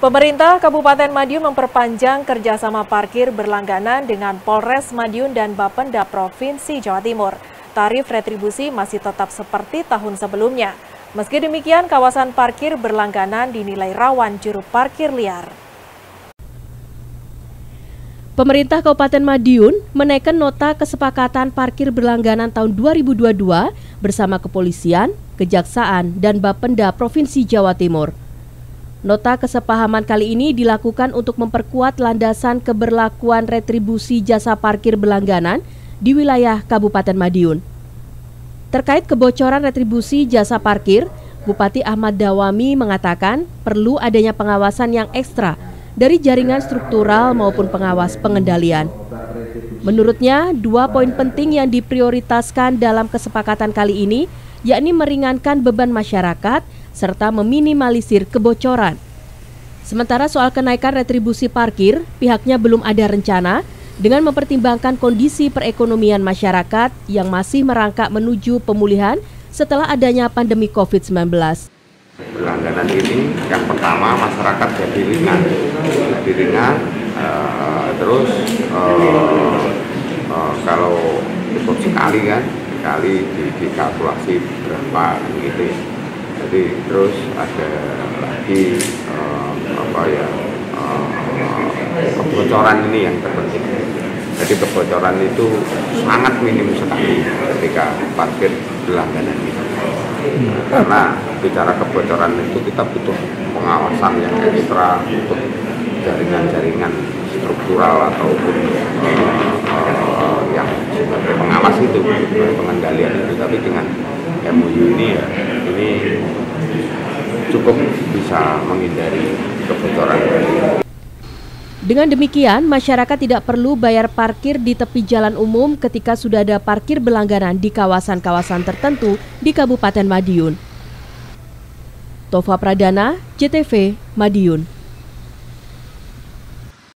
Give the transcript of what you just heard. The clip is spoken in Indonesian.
Pemerintah Kabupaten Madiun memperpanjang kerjasama parkir berlangganan dengan Polres Madiun dan Bapenda Provinsi Jawa Timur. Tarif retribusi masih tetap seperti tahun sebelumnya. Meski demikian, kawasan parkir berlangganan dinilai rawan juru parkir liar. Pemerintah Kabupaten Madiun menaikkan nota kesepakatan parkir berlangganan tahun 2022 bersama Kepolisian, Kejaksaan, dan Bapenda Provinsi Jawa Timur. Nota kesepahaman kali ini dilakukan untuk memperkuat landasan keberlakuan retribusi jasa parkir berlangganan di wilayah Kabupaten Madiun. Terkait kebocoran retribusi jasa parkir, Bupati Ahmad Dawami mengatakan perlu adanya pengawasan yang ekstra dari jaringan struktural maupun pengawas pengendalian. Menurutnya, 2 poin penting yang diprioritaskan dalam kesepakatan kali ini, yakni meringankan beban masyarakat serta meminimalisir kebocoran. Sementara soal kenaikan retribusi parkir, pihaknya belum ada rencana dengan mempertimbangkan kondisi perekonomian masyarakat yang masih merangkak menuju pemulihan setelah adanya pandemi COVID-19. Berlangganan ini yang pertama masyarakat jadi ringan, terus kalau cukup sekali dikalkulasi berapa gitu ya. Jadi terus ada lagi kebocoran ini yang terpenting. Jadi kebocoran itu sangat minim sekali ketika parkir berlangganan ini. Karena bicara kebocoran itu kita butuh pengawasan yang ekstra untuk jaringan-jaringan struktural ataupun yang sebagai pengawas itu, pengendalian itu. Tapi dengan MOU ini ya, ini cukup bisa menghindari kebocoran. Dengan demikian, masyarakat tidak perlu bayar parkir di tepi jalan umum ketika sudah ada parkir berlangganan di kawasan-kawasan tertentu di Kabupaten Madiun. Tova Pradana, JTV, Madiun.